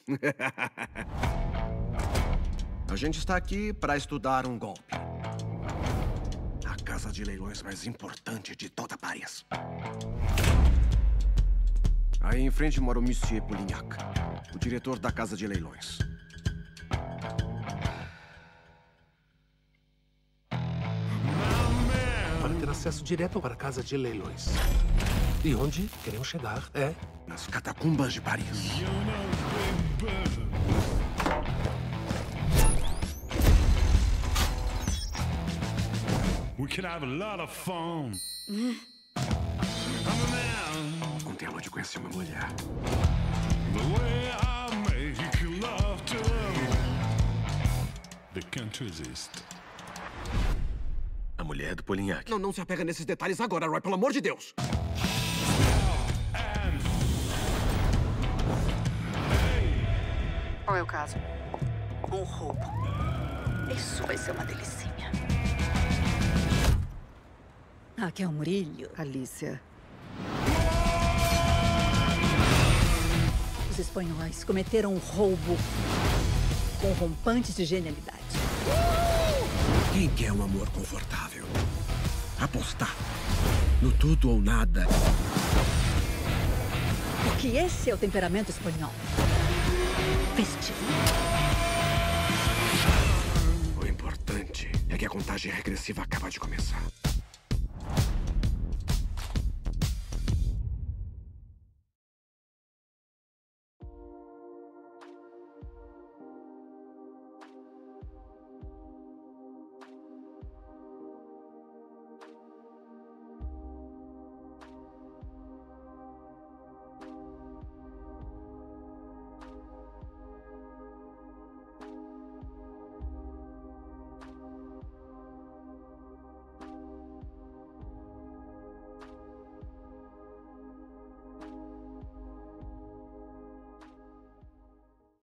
A gente está aqui para estudar um golpe. A casa de leilões mais importante de toda Paris. Aí em frente mora o Monsieur Polignac, o diretor da casa de leilões. Para ter acesso direto para a casa de leilões. E onde queremos chegar é... nas catacumbas de Paris. We can have a lot of fun. Ontem à noite eu conheci uma mulher. The way I make you love to they can't resist. A mulher do Polignac. Não se apega nesses detalhes agora, Roy, pelo amor de Deus. Qual é o caso? Um roubo. Isso vai ser uma delicinha. Raquel Murillo. Alicia. Os espanhóis cometeram um roubo com rompantes de genialidade. Quem quer um amor confortável? Apostar no tudo ou nada. Porque esse é o temperamento espanhol. Festivo. O importante é que a contagem regressiva acaba de começar.